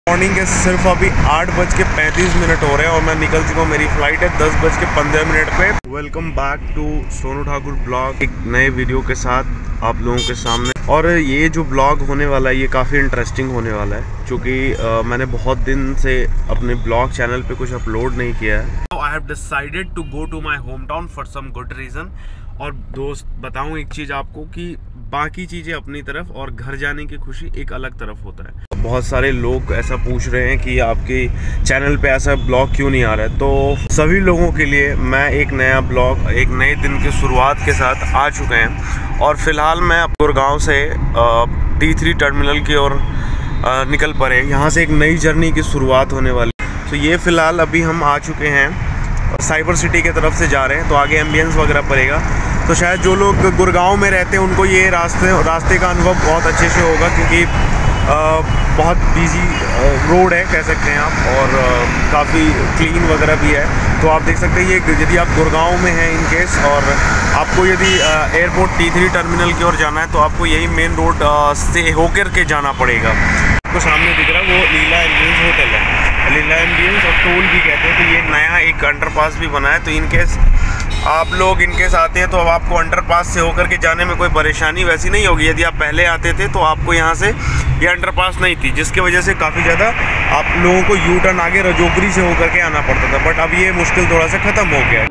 Morning के सिर्फ अभी 8:35 हो रहे हैं और मैं निकल चुका हूँ। मेरी फ्लाइट है 10:15 पे। Welcome back to Sonu Thakur blog, एक नए वीडियो के साथ आप लोगों के सामने। और ये जो ब्लॉग होने वाला है ये काफ़ी इंटरेस्टिंग होने वाला है, क्योंकि मैंने बहुत दिन से अपने ब्लॉग चैनल पे कुछ अपलोड नहीं किया है। I have decided to go to my home town for some good reason. और दोस्त बताऊँ एक चीज़ आपको कि बाकी चीज़ें अपनी तरफ और घर जाने की खुशी एक अलग तरफ होता है। बहुत सारे लोग ऐसा पूछ रहे हैं कि आपके चैनल पे ऐसा ब्लॉग क्यों नहीं आ रहा है, तो सभी लोगों के लिए मैं एक नया ब्लॉग, एक नए दिन की शुरुआत के साथ आ चुके हैं। और फिलहाल मैं गुड़गांव से T3 टर्मिनल की ओर निकल पड़े। यहाँ से एक नई जर्नी की शुरुआत होने वाली। तो ये फ़िलहाल अभी हम आ चुके हैं, साइबर सिटी की तरफ से जा रहे हैं, तो आगे एम्बियंस वगैरह पड़ेगा। तो शायद जो लोग गुड़गांव में रहते हैं उनको ये रास्ते का अनुभव बहुत अच्छे से होगा, क्योंकि बहुत बिजी रोड है कह सकते हैं आप, और काफ़ी क्लीन वगैरह भी है। तो आप देख सकते हैं ये यदि आप गुड़गांव में हैं इन केस, और आपको यदि एयरपोर्ट T3 टर्मिनल की ओर जाना है तो आपको यही मेन रोड से होकर के जाना पड़ेगा। आपको सामने दिख रहा है वो लीला एम्बियंस होटल है, लीला एम्बियंस और टोल भी कहते हैं। तो ये नया एक अंडरपास भी बना है, तो इनकेस आप लोग इनकेस आते हैं तो अब आपको अंडरपास से होकर के जाने में कोई परेशानी वैसी नहीं होगी। यदि आप पहले आते थे तो आपको यहाँ से ये अंडरपास नहीं थी, जिसकी वजह से काफ़ी ज़्यादा आप लोगों को यू टर्न आगे रजोगरी से होकर के आना पड़ता था। बट अब ये मुश्किल थोड़ा सा ख़त्म हो गया है।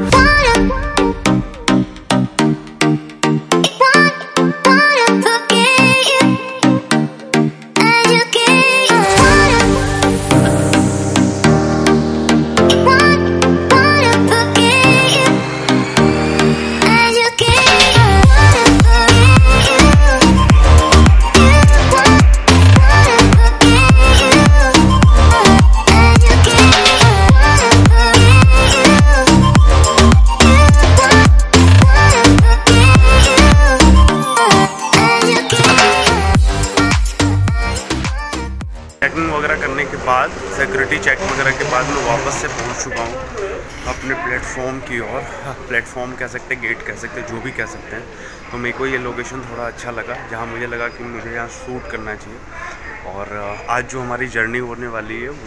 चेकिंग वगैरह करने के बाद, सिक्योरिटी चेक वगैरह के बाद मैं वापस से पहुंच चुका हूं अपने प्लेटफॉर्म की ओर। प्लेटफॉर्म कह सकते हैं, गेट कह सकते हैं, जो भी कह सकते हैं। तो मेरे को ये लोकेशन थोड़ा अच्छा लगा, जहां मुझे लगा कि मुझे यहाँ शूट करना चाहिए। और आज जो हमारी जर्नी होने वाली है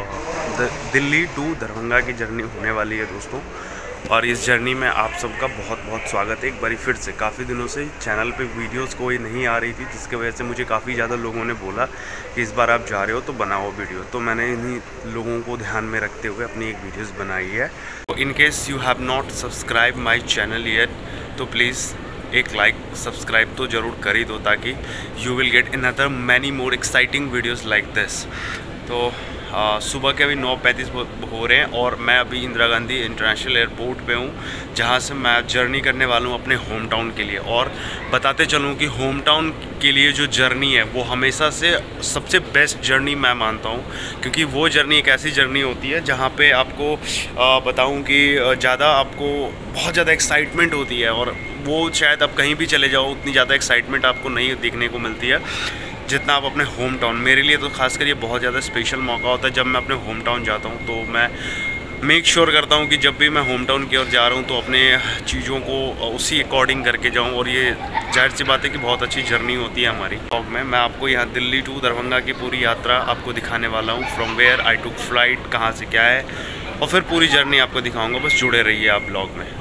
वो दिल्ली टू दरभंगा की जर्नी होने वाली है दोस्तों। और इस जर्नी में आप सबका बहुत बहुत स्वागत है एक बारी फिर से। काफ़ी दिनों से चैनल पे वीडियोस कोई नहीं आ रही थी, जिसकी वजह से मुझे काफ़ी ज़्यादा लोगों ने बोला कि इस बार आप जा रहे हो तो बनाओ वीडियो। तो मैंने इन्हीं लोगों को ध्यान में रखते हुए अपनी एक वीडियोस बनाई है। तो in case you have not subscribe my channel yet, तो प्लीज़ एक लाइक सब्सक्राइब तो ज़रूर कर ही दो, ताकि you will get another many more exciting videos like this. तो सुबह के अभी 9:35 हो रहे हैं और मैं अभी इंदिरा गांधी इंटरनेशनल एयरपोर्ट पे हूँ, जहाँ से मैं जर्नी करने वाला हूँ अपने होम टाउन के लिए। और बताते चलूँ कि होम टाउन के लिए जो जर्नी है वो हमेशा से सबसे बेस्ट जर्नी मैं मानता हूँ, क्योंकि वो जर्नी एक ऐसी जर्नी होती है जहाँ पे आपको बताऊँ कि आपको बहुत ज़्यादा एक्साइटमेंट होती है। और वो शायद आप कहीं भी चले जाओ उतनी ज़्यादा एक्साइटमेंट आपको नहीं देखने को मिलती है जितना आप अपने होम टाउन। मेरे लिए तो खासकर ये बहुत ज़्यादा स्पेशल मौका होता है जब मैं अपने होम टाउन जाता हूँ। तो मैं मेक श्योर करता हूँ कि जब भी मैं होम टाउन की ओर जा रहा हूँ तो अपने चीज़ों को उसी अकॉर्डिंग करके जाऊँ। और ये जाहिर सी बात है कि बहुत अच्छी जर्नी होती है हमारी ब्लॉग में। मैं आपको यहाँ दिल्ली टू दरभंगा की पूरी यात्रा आपको दिखाने वाला हूँ, from where I took flight, कहाँ से क्या है, और फिर पूरी जर्नी आपको दिखाऊँगा। बस जुड़े रहिए आप ब्लॉग में।